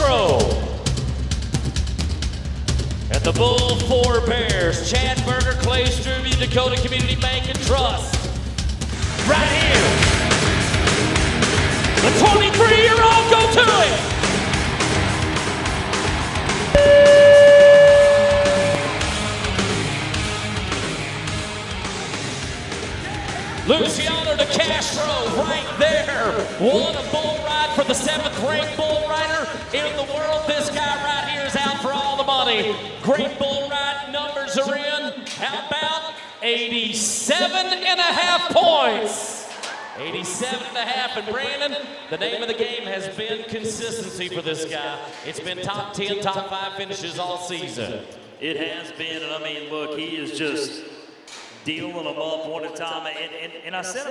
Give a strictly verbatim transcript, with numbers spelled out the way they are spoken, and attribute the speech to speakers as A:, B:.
A: Castro. And the Bull Forebears, Chad Berger, Clay Struby, Dakota Community Bank and Trust. Right here. The twenty-three-year-old, go to it. Luciano de Castro right there. Won a bull ride for the seventh ranked bull rider in the world. This guy right here is out for all the money. Great bull ride numbers are in. How about eighty-seven and a half points? eighty-seven and a half. And Brandon, the name of the game has been consistency for this guy. It's been top ten, top five finishes all season.
B: It has been, and I mean, look, he is just dealing them up one at a time. And, and, and I said